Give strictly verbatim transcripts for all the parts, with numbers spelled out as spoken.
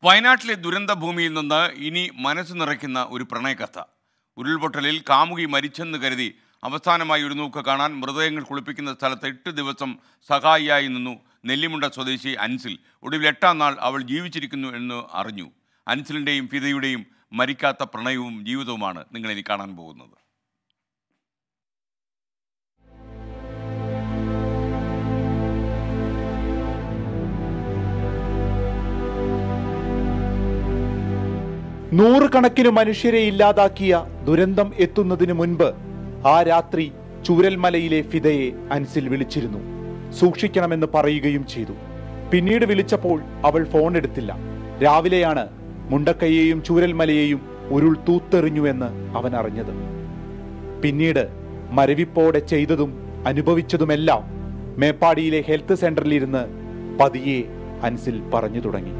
വയനാട്ടിലെ ദുരന്ത ഭൂമിയിൽ നിന്ന് ഇനി മനസ്സ് നിറയ്ക്കുന്ന ഒരു പ്രണയകഥ. ഉരുൾപൊട്ടലിൽ കാമുകി മരിച്ചെന്ന് കരുതി അവസാനമായി ഒരു നോക്ക് കാണാൻ മൃതദേഹങ്ങൾ കുളിപ്പിക്കുന്ന സ്ഥലത്ത് എട്ട് ദിവസം സഹായിയായി നിന്നു നെല്ലിമുണ്ട സ്വദേശി അൻസിൽ. ഒടുവിൽ എട്ടാം നാൾ അവൾ ജീവിച്ചിരിക്കുന്നു എന്ന് അറിഞ്ഞു. അൻസിലിൻ്റെയും ഫിദയുടെയും മരിക്കാത്ത പ്രണയവും ജീവിതവുമാണ് നിങ്ങളിനി കാണാൻ പോകുന്നത്. നൂറുകണക്കിന് മനുഷ്യരെ ഇല്ലാതാക്കിയ ദുരന്തം എത്തുന്നതിന് മുൻപ് ആ രാത്രി ചൂരൽമലയിലെ ഫിദയെ അൻസിൽ വിളിച്ചിരുന്നു. സൂക്ഷിക്കണമെന്ന് പറയുകയും ചെയ്തു. പിന്നീട് വിളിച്ചപ്പോൾ അവൾ ഫോൺ എടുത്തില്ല. രാവിലെയാണ് മുണ്ടക്കയെയും ചൂരൽമലയെയും ഉരുൾ തൂത്തെറിഞ്ഞുവെന്ന് അവൻ അറിഞ്ഞത്. പിന്നീട് മരവിപ്പോടെ ചെയ്തതും അനുഭവിച്ചതുമെല്ലാം മേപ്പാടിയിലെ ഹെൽത്ത് സെന്ററിലിരുന്ന് പതിയെ അൻസിൽ പറഞ്ഞു തുടങ്ങി.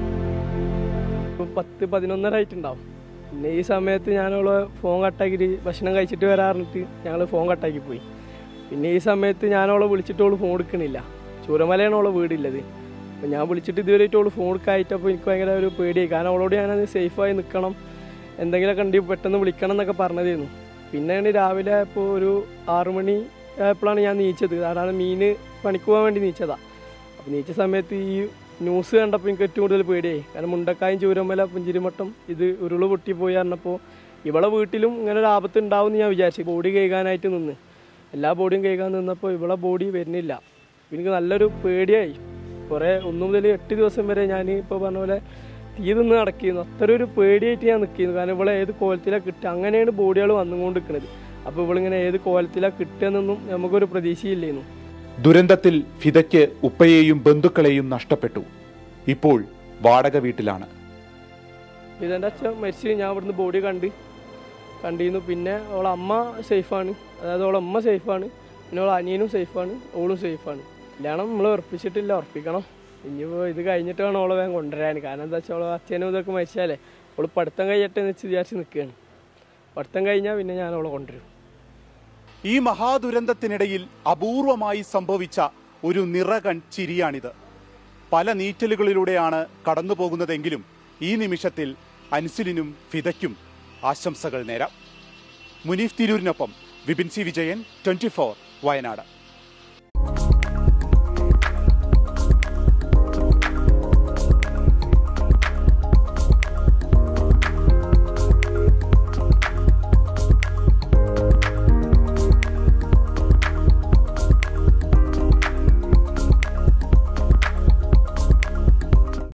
പത്ത് പതിനൊന്നര ആയിട്ടുണ്ടാവും. പിന്നെ ഈ സമയത്ത് ഞാനവള് ഫോൺ കട്ടാക്കിയിട്ട് ഭക്ഷണം കഴിച്ചിട്ട് വരാറിഞ്ഞിട്ട് ഞങ്ങൾ ഫോൺ കട്ടാക്കി പോയി. പിന്നെ ഈ സമയത്ത് ഞാനവളെ വിളിച്ചിട്ട് അവൾ ഫോൺ എടുക്കണില്ല. ചൂരമലയാണ് അവളെ വീടില്ലത്. അപ്പോൾ ഞാൻ വിളിച്ചിട്ട് ഇതുവരെയായിട്ട് അവൾ ഫോൺ എടുക്കായിട്ടപ്പോൾ എനിക്ക് ഭയങ്കര ഒരു പേടിയായി. കാരണം അവളോട് ഞാനത് സേഫായി നിൽക്കണം, എന്തെങ്കിലുമൊക്കെ ഉണ്ടെങ്കിൽ പെട്ടെന്ന് വിളിക്കണം എന്നൊക്കെ പറഞ്ഞതായിരുന്നു. പിന്നെയാണ് രാവിലെ ഇപ്പോൾ ഒരു ആറു മണി ആയപ്പോഴാണ് ഞാൻ നീച്ചത്. കാരണം മീൻ പണിക്ക് പോകാൻ വേണ്ടി നീച്ചതാണ്. അപ്പോൾ നീച്ച സമയത്ത് ഈ ന്യൂസ് കണ്ടപ്പോൾ എനിക്ക് ഏറ്റവും കൂടുതൽ പേടിയായി. കാരണം മുണ്ടക്കായും ചൂരമല പുഞ്ചിരിമട്ടം ഇത് ഉരുള് പൊട്ടിപ്പോയി പറഞ്ഞപ്പോൾ ഇവളെ വീട്ടിലും ഇങ്ങനെ ഒരു ആപത്ത് ഉണ്ടാവും എന്ന് ഞാൻ വിചാരിച്ചു. ബോഡി കഴുകാനായിട്ട് നിന്ന് എല്ലാ ബോഡിയും കഴുകാൻ നിന്നപ്പോൾ ഇവളെ ബോഡി വരുന്നില്ല. എനിക്ക് നല്ലൊരു പേടിയായി. കുറേ ഒന്ന് മുതൽ എട്ട് ദിവസം വരെ ഞാൻ ഇപ്പോൾ പറഞ്ഞ പോലെ തീ നിന്ന് നടക്കുന്നു. അത്ര ഒരു പേടിയായിട്ട് ഞാൻ നിൽക്കുന്നു. കാരണം ഇവളെ ഏത് കോലത്തിലാണ് കിട്ടുക, അങ്ങനെയാണ് ബോഡികൾ വന്നുകൊണ്ട് നിൽക്കുന്നത്. അപ്പോൾ ഇവളിങ്ങനെ ഏത് കോലത്തിലാണ് കിട്ടുകയെന്നൊന്നും നമുക്കൊരു പ്രതീക്ഷയില്ലായിരുന്നു. ദുരന്തത്തിൽ ഫിദയ്ക്ക് ഉപ്പയെയും ബന്ധുക്കളെയും നഷ്ടപ്പെട്ടു. ഇപ്പോൾ വാടക വീട്ടിലാണ്. ഫിദൻ്റെ അച്ഛൻ മരിച്ച് ഞാൻ ഇവിടുന്ന് ബോഡി കണ്ട് കണ്ടിരുന്നു. പിന്നെ അവളെ അമ്മ സേഫാണ്, അതായത് അവളെ അമ്മ സേഫാണ്. പിന്നെ അവളെ അനിയനും സേഫാണ്, ഓളും സേഫാണ്. കല്യാണം നമ്മൾ ഉറപ്പിച്ചിട്ടില്ല, ഉറപ്പിക്കണം. ഇനിയിപ്പോൾ ഇത് കഴിഞ്ഞിട്ട് വേണം അവളെ വേഗം കൊണ്ടുവരാൻ. കാരണം എന്താ വെച്ചാൽ അവളെ അച്ഛനും ഇതൊക്കെ മരിച്ചാലേ അവൾ പഠിത്തം കഴിയട്ടെ എന്ന് വെച്ച് വിചാരിച്ച് നിൽക്കുകയാണ്. പഠിത്തം കഴിഞ്ഞാൽ പിന്നെ ഞാൻ അവളെ കൊണ്ടുവരും. ഈ മഹാദുരന്തത്തിനിടയിൽ അപൂർവമായി സംഭവിച്ച ഒരു നിറകൺ ചിരിയാണിത്. പല നീറ്റലുകളിലൂടെയാണ് കടന്നു പോകുന്നതെങ്കിലും ഈ നിമിഷത്തിൽ അൻസിലിനും ഫിദയ്ക്കും ആശംസകൾ നേരാം. മുനീഫ് തിരൂരിനൊപ്പം Vipin C Vijayan, twenty four Wayanad.